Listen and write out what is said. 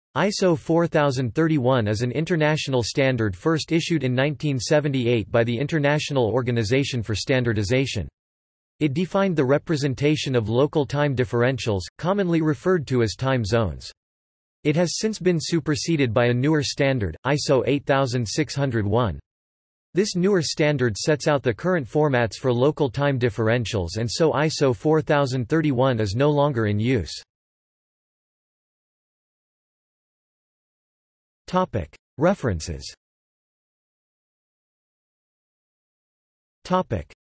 ISO 4031 is an international standard first issued in 1978 by the International Organization for Standardization. It defined the representation of local time differentials, commonly referred to as time zones. It has since been superseded by a newer standard, ISO 8601. This newer standard sets out the current formats for local time differentials, and so ISO 4031 is no longer in use. References.